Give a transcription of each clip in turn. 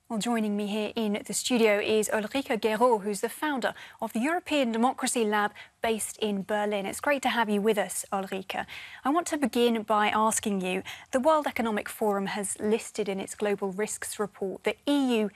Well, joining me here in the studio is Ulrike Guérot, who's the founder of the European Democracy Lab based in Berlin. It's great to have you with us, Ulrike. I want to begin by asking you, the World Economic Forum has listed in its Global Risks report that EU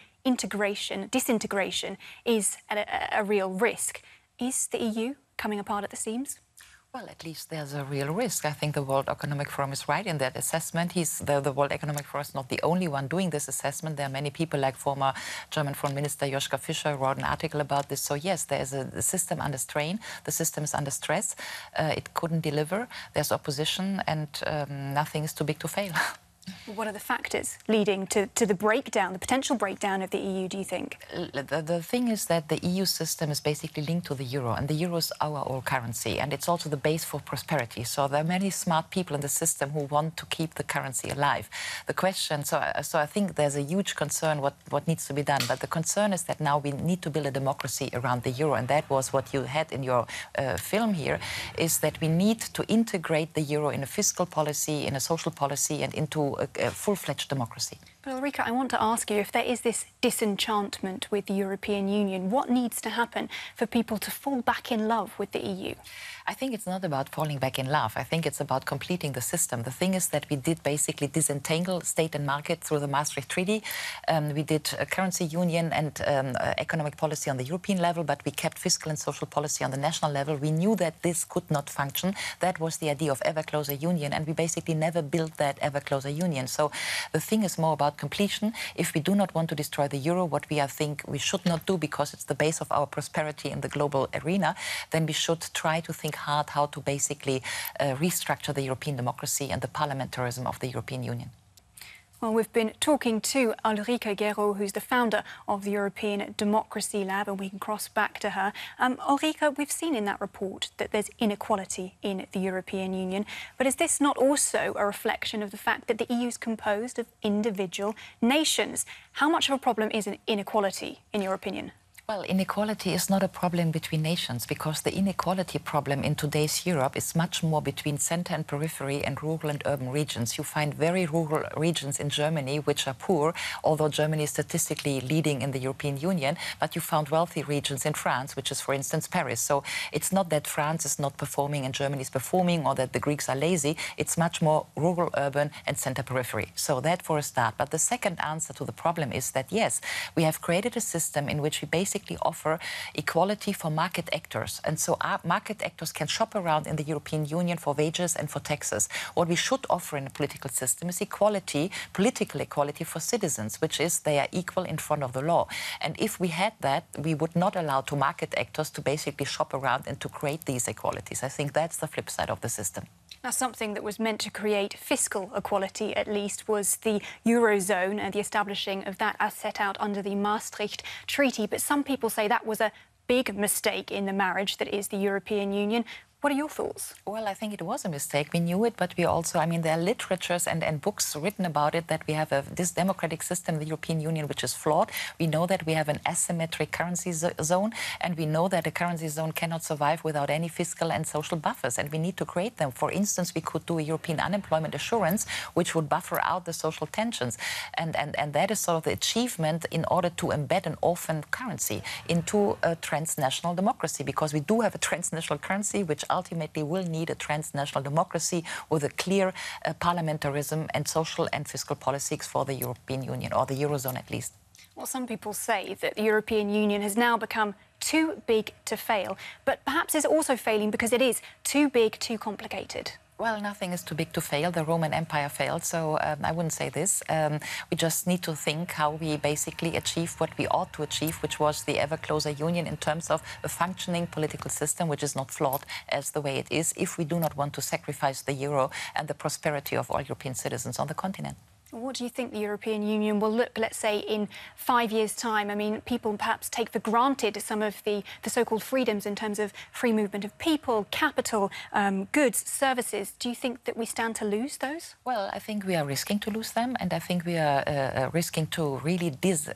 disintegration is a real risk. Is the EU coming apart at the seams? Well, at least there's a real risk. I think the World Economic Forum is right in that assessment. The World Economic Forum is not the only one doing this assessment. There are many people like former German Foreign Minister Joschka Fischer wrote an article about this. So yes, there is a system under strain. The system is under stress. It couldn't deliver. There's opposition and nothing is too big to fail. What are the factors leading to the breakdown, the potential breakdown of the EU, do you think? The thing is that the EU system is basically linked to the euro, and the euro is our old currency, and it's also the base for prosperity. So there are many smart people in the system who want to keep the currency alive. The question, so I think there's a huge concern what needs to be done, but the concern is that now we need to build a democracy around the euro, and that was what you had in your film here, is that we need to integrate the euro in a fiscal policy, in a social policy, and into a full-fledged democracy. But Ulrike, I want to ask you, if there is this disenchantment with the European Union, what needs to happen for people to fall back in love with the EU? I think it's not about falling back in love. I think it's about completing the system. The thing is that we did basically disentangle state and market through the Maastricht Treaty. We did a currency union and economic policy on the European level, but we kept fiscal and social policy on the national level. We knew that this could not function. That was the idea of ever closer union, and we basically never built that ever closer union. So the thing is more about completion. If we do not want to destroy the euro, what we think we should not do, because it's the base of our prosperity in the global arena, then we should try to think hard how to basically restructure the European democracy and the parliamentarism of the European Union. Well, we've been talking to Ulrike Guérot, who's the founder of the European Democracy Lab, and we can cross back to her. Ulrike, we've seen in that report that there's inequality in the European Union, but is this not also a reflection of the fact that the EU is composed of individual nations? How much of a problem is inequality, in your opinion? Well, inequality is not a problem between nations, because the inequality problem in today's Europe is much more between centre and periphery and rural and urban regions. You find very rural regions in Germany which are poor, although Germany is statistically leading in the European Union, but you found wealthy regions in France, which is, for instance, Paris. So it's not that France is not performing and Germany is performing, or that the Greeks are lazy. It's much more rural, urban and centre periphery. So that for a start. But the second answer to the problem is that, yes, we have created a system in which we basically offer equality for market actors. And so our market actors can shop around in the European Union for wages and for taxes. What we should offer in a political system is equality, political equality for citizens, which is they are equal in front of the law. And if we had that, we would not allow to market actors to basically shop around and to create these equalities. I think that's the flip side of the system. Now, something that was meant to create fiscal equality, at least, was the Eurozone and the establishing of that as set out under the Maastricht Treaty. But some people say that was a big mistake in the marriage that is the European Union. What are your thoughts? Well, I think it was a mistake. We knew it, but we also, I mean, there are literatures and books written about it, that we have this democratic system, the European Union, which is flawed. We know that we have an asymmetric currency zone, and we know that a currency zone cannot survive without any fiscal and social buffers, and we need to create them. For instance, we could do a European unemployment assurance, which would buffer out the social tensions. And that is sort of the achievement in order to embed an orphan currency into a transnational democracy, because we do have a transnational currency, which ultimately will need a transnational democracy with a clear parliamentarism and social and fiscal policies for the European Union, or the Eurozone at least. Well, some people say that the European Union has now become too big to fail, but perhaps is also failing because it is too big, too complicated. Well, nothing is too big to fail. The Roman Empire failed, so I wouldn't say this. We just need to think how we basically achieve what we ought to achieve, which was the ever closer union in terms of a functioning political system, which is not flawed as the way it is, if we do not want to sacrifice the euro and the prosperity of all European citizens on the continent. What do you think the European Union will look, let's say, in 5 years' time? I mean, people perhaps take for granted some of the so-called freedoms in terms of free movement of people, capital, goods, services. Do you think that we stand to lose those? Well, I think we are risking to lose them, and I think we are risking to really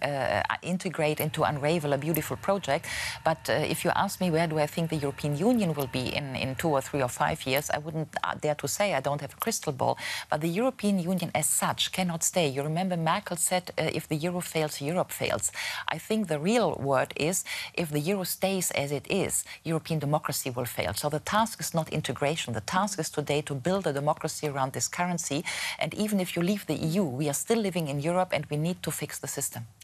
integrate into unravel a beautiful project. But if you ask me where do I think the European Union will be in 2 or 3 or 5 years, I wouldn't dare to say. I don't have a crystal ball. But the European Union as such can cannot stay. You remember Merkel said, if the euro fails, Europe fails. I think the real word is, if the euro stays as it is, European democracy will fail. So the task is not integration. The task is today to build a democracy around this currency. And even if you leave the EU, we are still living in Europe and we need to fix the system.